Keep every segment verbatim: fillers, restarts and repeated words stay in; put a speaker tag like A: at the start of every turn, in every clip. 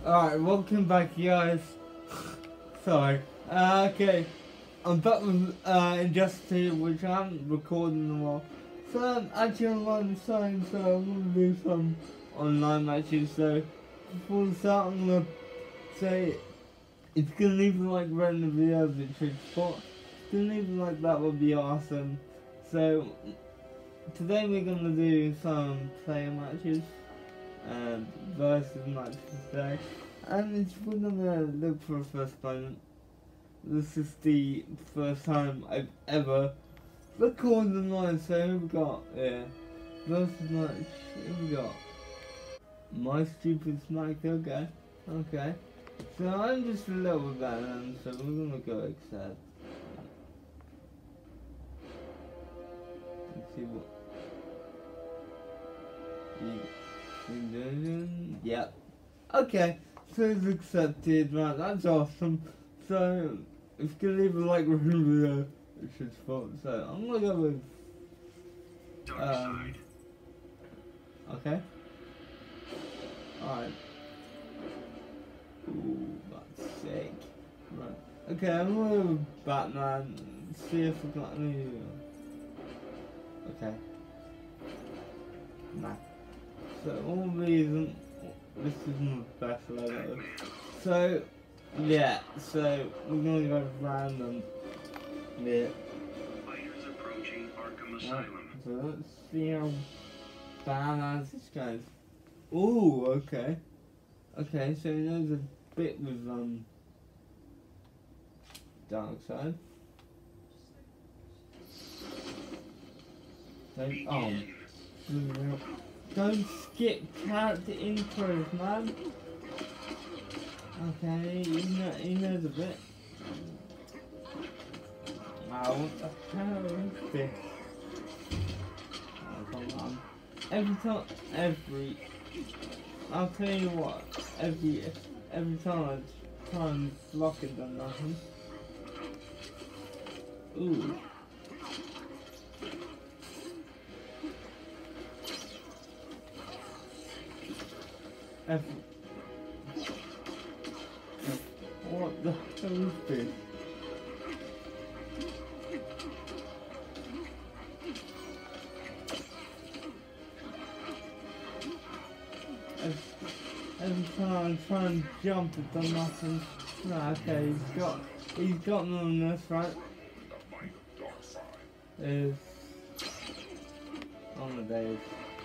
A: Alright, welcome back guys. Sorry. Uh, okay. I'm back with uh, Injustice two, which I haven't recorded in a while. So I'm actually online design, so I'm going to do some online matches. So before we start, I'm going to say it's going to leave a like right in the video if it should spot. It's going to leave a like, that would be awesome. So today we're going to do some player matches. And versus matches today, and it's, we're gonna look for a first opponent. This is the first time I've ever recorded online, so who we got? Yeah, versus match. Who we got? My stupid smack. Okay, okay. So I'm just a little bit better, and so we're gonna go accept. Let's see what. Yeah. Yep. Okay, so it's accepted, right, that's awesome. So, if you can leave a like with the video, it should spot. So, I'm gonna go with... Um, okay. Alright. Ooh, that's sick. Right. Okay, I'm gonna go with Batman. See if we got any... Okay. Nah. So all reason this isn't the best logo. So yeah, so we're gonna go random. Yeah.
B: Fighters approaching Arkham Asylum.
A: So let's see how badass this goes. Ooh, okay. Okay, so there's a bit with um Darkseid. Don't, oh. Don't skip character intros, man. Okay, he, know, he knows a bit. Wow, what the hell is this? Oh, come on. Every time, every... I'll tell you what, every every time I try and block it, done nothing. Ooh. F what the hell is this? Every, every time I try and jump, it does nothing. Right, okay, he's got he's got none on this, right? Is on the days.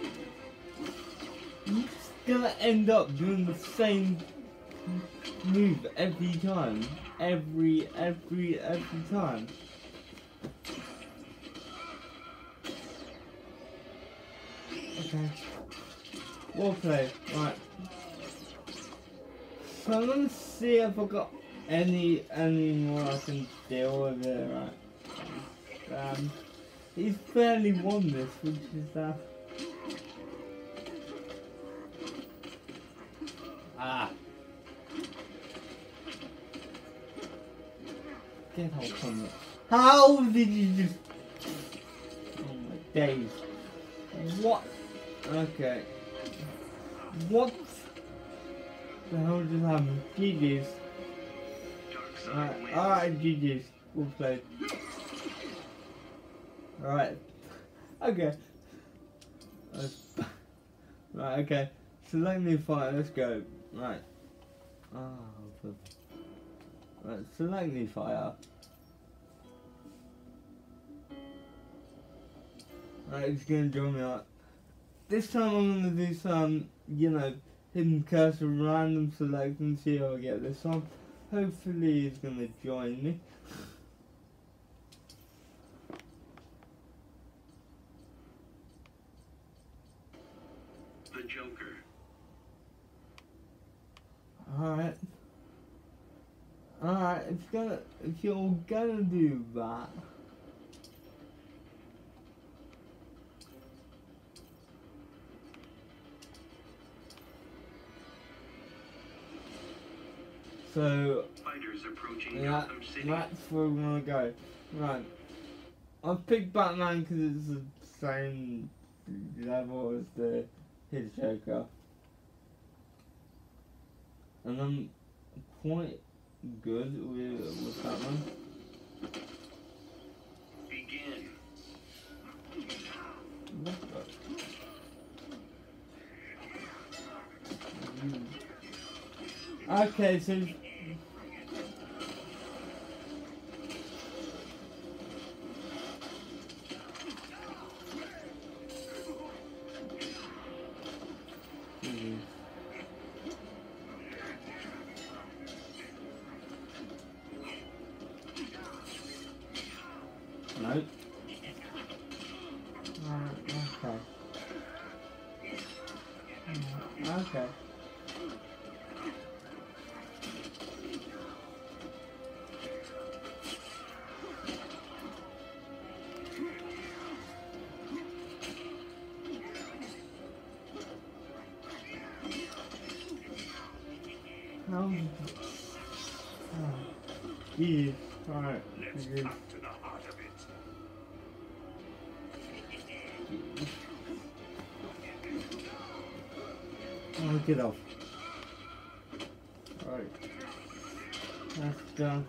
A: Gonna end up doing the same move every time, every every every time. Okay, well played. Right. So I'm gonna see if I got any any more I can deal with it. Right. Um, he's barely won this, which is that. Uh, Ah. Get out from it. How did you just... Oh my days. What? Okay. What the hell just happened? G G's. Alright, alright, G G's. We'll play. Alright. Okay. Right, okay. Select new fighter, let's go. Right. Oh, right, select new fire. Right, it's gonna join me out. This time I'm gonna do some, you know, hidden cursor random select and see how I get this one. Hopefully he's gonna join me.
B: The Joker.
A: Alright. Alright, if you're gonna if you're gonna do that. So
B: Fighters approaching
A: that,
B: Gotham City.
A: that's where we're gonna go. Right. I've picked Batman because it's the same level as the his Joker. and I'm quite good with, with that one.
B: Begin.
A: What the? Okay, so mm. No. Uh, okay. Uh, okay. Um, oh, geez. Alright.
C: Let's
A: Geez.
C: cut to the heart of it.
A: Oh, get off. Alright. That's done.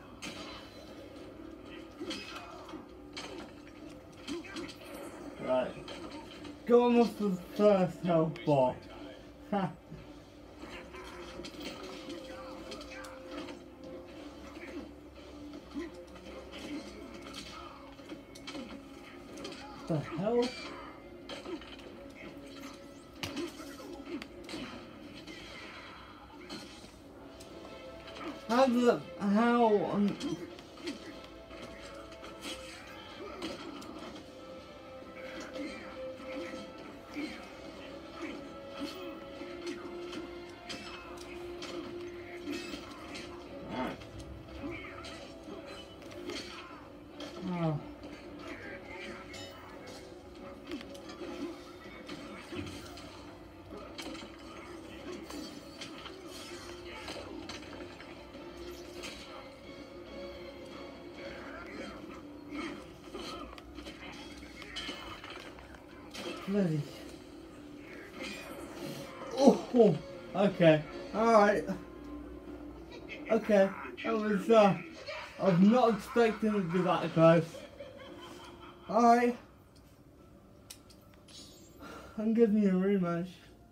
A: Right. Going off the first health bar. Ha. The hell? How the how um, Alright. Oh. Bloody. Oh, oh, okay. Alright. Okay. That was, uh, I was not expecting it to be that close. Alright. I'm giving you a rematch.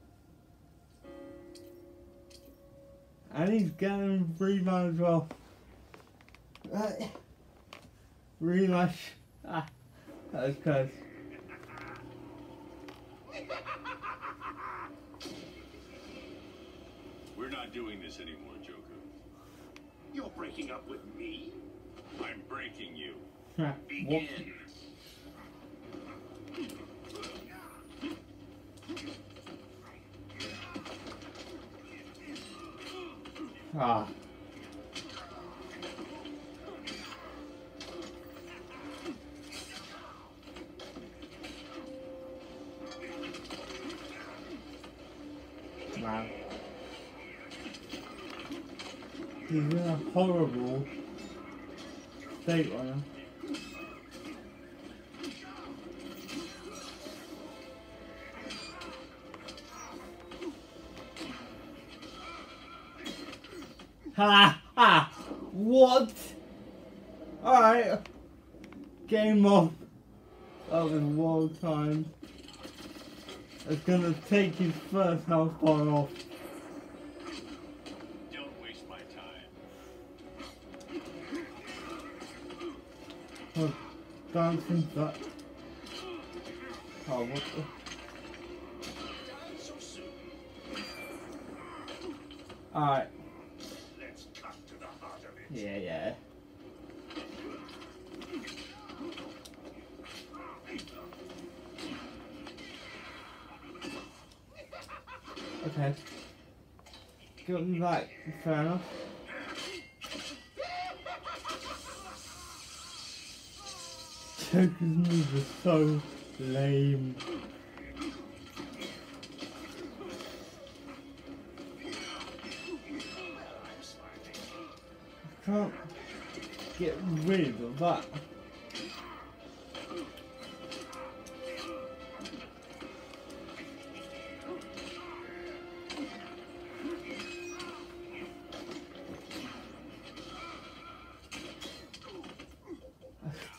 A: And he's getting a rematch as well. Right. Rematch. Ah, that was close.
C: We're not doing this anymore, Joker. You're breaking up with me? I'm breaking you.
A: What?
B: Begin.
A: Ah. Wow. He's in a horrible state right now. Ha ha! What? Alright. Game off. That was well timed. It's gonna take his first health bar off.
C: Don't waste my time.
A: Oh, dancing that. Oh, what the?
C: So soon.
A: Alright.
C: Let's cut to the heart of it.
A: Yeah, yeah. Okay. Got me back, fair enough. Joker's moves are so lame. I can't get rid of that.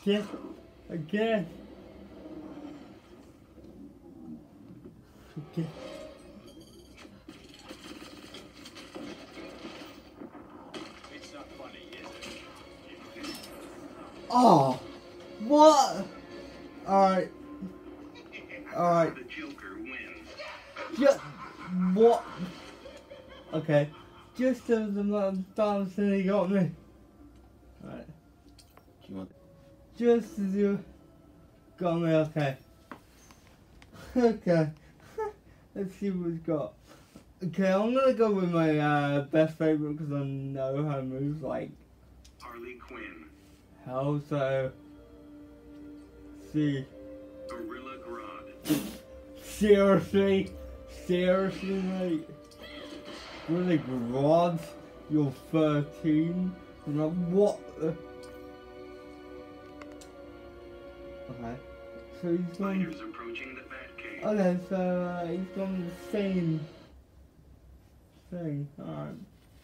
A: Yes, again. Okay.
C: It's not funny, is it?
A: Oh, what? Alright. Alright.
B: The Joker wins.
A: Just what? Okay. Just as the amount of times that he got me. Alright.
D: Do you want?
A: Just as you got me, okay. Okay. Let's see what we've got. Okay, I'm gonna go with my uh, best favorite because I know her moves like
B: Harley Quinn.
A: hell, so. See.
B: Gorilla Grodd.
A: Seriously? Seriously, mate? Really, Grodd? You're thirteen? I'm like, what the? Okay. So he's gone.
B: Fighters approaching the Batcave.
A: Okay, so uh, he's gone the same thing. Alright.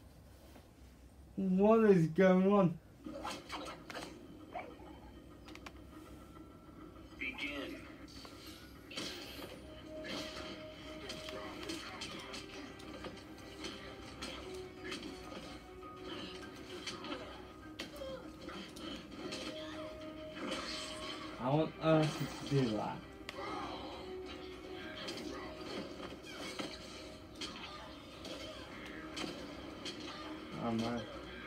A: What is going on?
B: Begin.
A: I want Earth to do that. Oh no.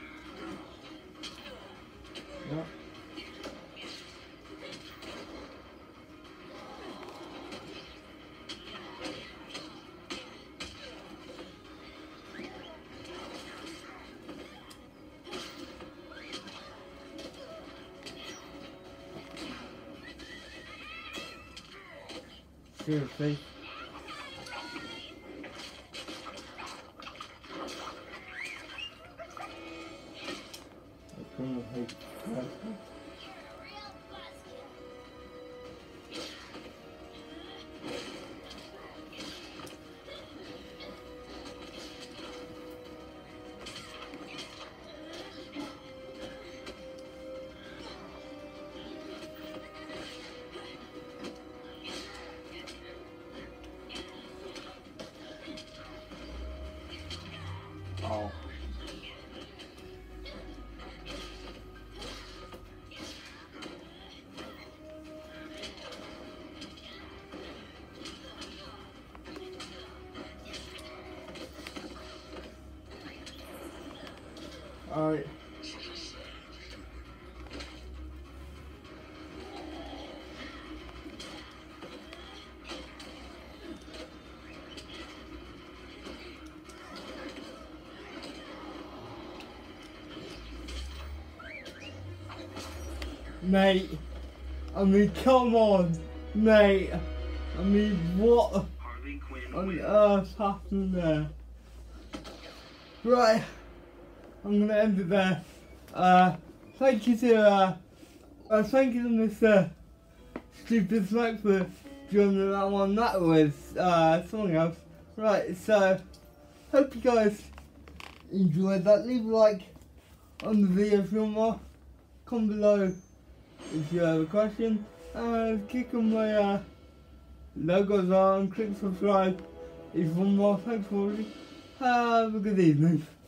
A: Yep. Seriously? I couldn't hate that. Oh. Alright. Mate, I mean, come on, mate. I mean, what
B: Harley Quinn
A: on
B: wins.
A: earth happened there? Right, I'm gonna end it there. Uh, thank you to, uh, uh thank you to Mister Stupid Smack for joining that one. That was, uh, something else. Right, so, hope you guys enjoyed that. Leave a like on the video if you want more. Comment below if you have a question. And click on my, uh, logos on, click subscribe if you want more. Thanks for watching. Have a good evening.